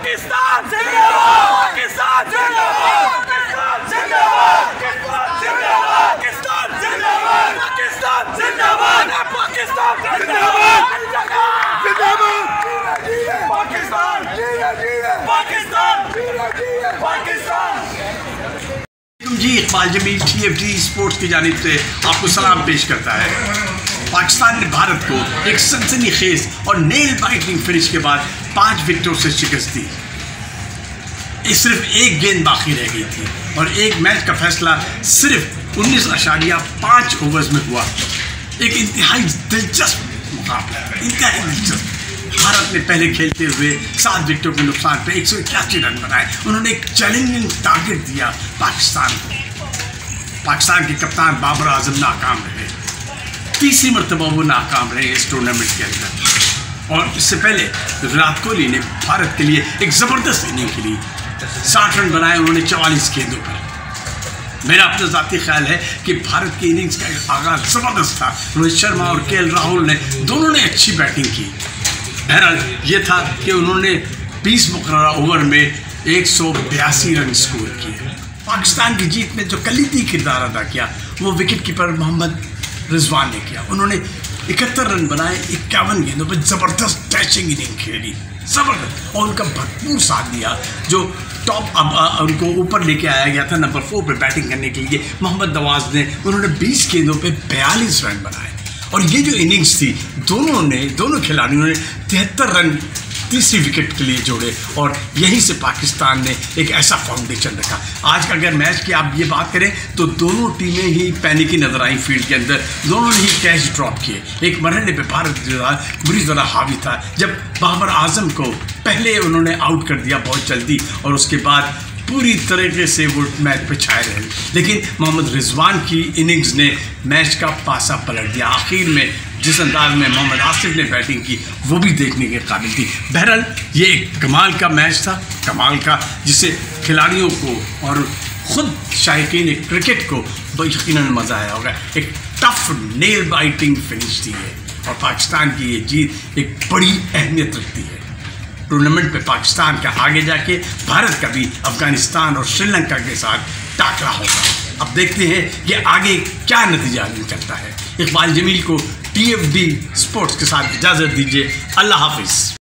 पाकिस्तान जिंदाबाद, पाकिस्तान जिंदाबाद, पाकिस्तान जिंदाबाद, पाकिस्तान जिंदाबाद, पाकिस्तान जिंदाबाद, पाकिस्तान जिंदाबाद, पाकिस्तान, पाकिस्तान, पाकिस्तान। जी इकबाल जमील TFD स्पोर्ट्स की जानिब से आपको सलाम पेश करता है। पाकिस्तान ने भारत को एक सनसनीखेज और नेल बाइटिंग फिनिश के बाद 5 विकेटों से शिकस्त दी। सिर्फ एक गेंद बाकी रह गई थी और एक मैच का फैसला सिर्फ 19.5 ओवर्स में हुआ। एक इंतहाई दिलचस्प मुकाबला, इंतहाई दिलचस्प। भारत ने पहले खेलते हुए 7 विकेटों के नुकसान पर 181 रन बनाए। उन्होंने एक चैलेंजिंग टारगेट दिया पाकिस्तान को। पाकिस्तान के कप्तान बाबर आजम नाकाम रहे, तीसरी मरतबा वो नाकाम रहे इस टूर्नामेंट के अंदर। और इससे पहले विराट कोहली ने भारत के लिए एक ज़बरदस्त इनिंग खेली, 60 रन बनाए उन्होंने 44 गेंदों पर। मेरा अपना ज़ाती ख्याल है कि भारत की इनिंग्स का आगाज़ ज़बरदस्त था। रोहित शर्मा और KL राहुल ने दोनों ने अच्छी बैटिंग की। बहरहाल ये था कि उन्होंने 20 मुकर्ररा ओवर में 182 रन स्कोर किए। पाकिस्तान की जीत में जो कलीदी किरदार अदा किया वो विकेट कीपर मोहम्मद रिजवान ने किया। उन्होंने 71 रन बनाए 51 गेंदों पर, ज़बरदस्त डैशिंग इनिंग खेली, ज़बरदस्त। और उनका भरपूर साथ दिया जो टॉप उनको ऊपर लेके आया गया था नंबर 4 पे बैटिंग करने के लिए मोहम्मद नवाज ने। उन्होंने 20 गेंदों पे 42 रन बनाए। और ये जो इनिंग्स थी दोनों खिलाड़ियों ने 73 रन तीसरी विकेट के लिए जोड़े और यहीं से पाकिस्तान ने एक ऐसा फाउंडेशन रखा। आज का अगर मैच की आप ये बात करें तो दोनों टीमें ही पैनिकी नजर आई फील्ड के अंदर। दोनों ने ही कैच ड्रॉप किए। एक मरहले पे भारत बुरी तरह हावी था जब बाबर आजम को पहले उन्होंने आउट कर दिया बहुत जल्दी और उसके बाद पूरी तरीके से वो मैच पे छाए रहे। लेकिन मोहम्मद रिजवान की इनिंग्स ने मैच का पासा पलट दिया। आखिर में जिस अंदाज में मोहम्मद आसिफ ने बैटिंग की वो भी देखने के काबिल थी। बहरहाल ये एक कमाल का मैच था, कमाल का, जिससे खिलाड़ियों को और ख़ुद शायकीन क्रिकेट को यकीनन मज़ा आया होगा। एक टफ नेल बाइटिंग फिनिश थी है और पाकिस्तान की ये जीत एक बड़ी अहमियत रखती है। टूर्नामेंट में पाकिस्तान का आगे जाके भारत का भी अफगानिस्तान और श्रीलंका के साथ टाकरा होगा। अब देखते हैं कि आगे क्या नतीजा निकलता है। इकबाल जमील को TFD स्पोर्ट्स के साथ इजाज़त दीजिए। अल्लाह हाफिज़।